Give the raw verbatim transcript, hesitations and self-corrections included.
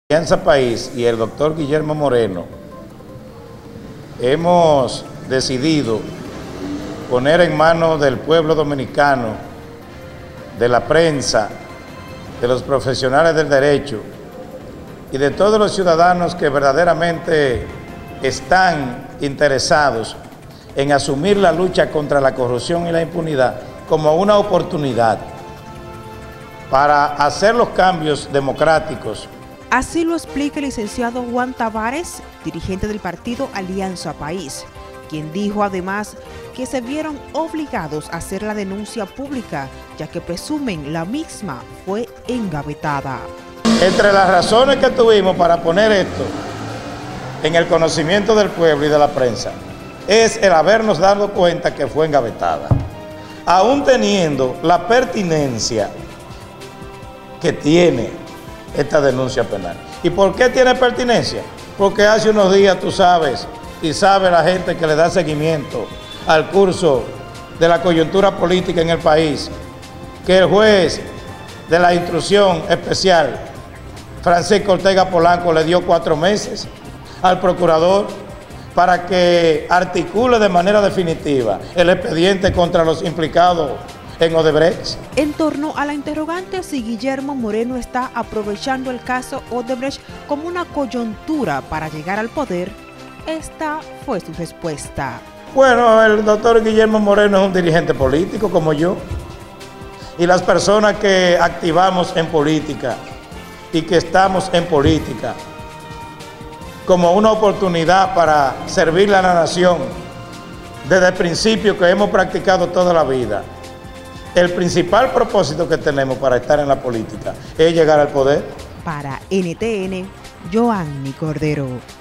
Alianza País y el doctor Guillermo Moreno hemos decidido poner en manos del pueblo dominicano, de la prensa, de los profesionales del derecho y de todos los ciudadanos que verdaderamente están interesados en asumir la lucha contra la corrupción y la impunidad como una oportunidad para hacer los cambios democráticos. Así lo explica el licenciado Juan Tavares, dirigente del partido Alianza País, quien dijo además que se vieron obligados a hacer la denuncia pública, ya que presumen la misma fue engavetada. Entre las razones que tuvimos para poner esto en el conocimiento del pueblo y de la prensa, es el habernos dado cuenta que fue engavetada, aún teniendo la pertinencia que tiene esta denuncia penal. ¿Y por qué tiene pertinencia? Porque hace unos días tú sabes, y sabe la gente que le da seguimiento al curso de la coyuntura política en el país, que el juez de la instrucción especial, Francisco Ortega Polanco, le dio cuatro meses al procurador para que articule de manera definitiva el expediente contra los implicados en Odebrecht. En torno a la interrogante si Guillermo Moreno está aprovechando el caso Odebrecht como una coyuntura para llegar al poder, esta fue su respuesta. Bueno, el doctor Guillermo Moreno es un dirigente político como yo, y las personas que activamos en política y que estamos en política como una oportunidad para servirle a la nación desde el principio que hemos practicado toda la vida. El principal propósito que tenemos para estar en la política es llegar al poder. Para N T N, Joanny Cordero.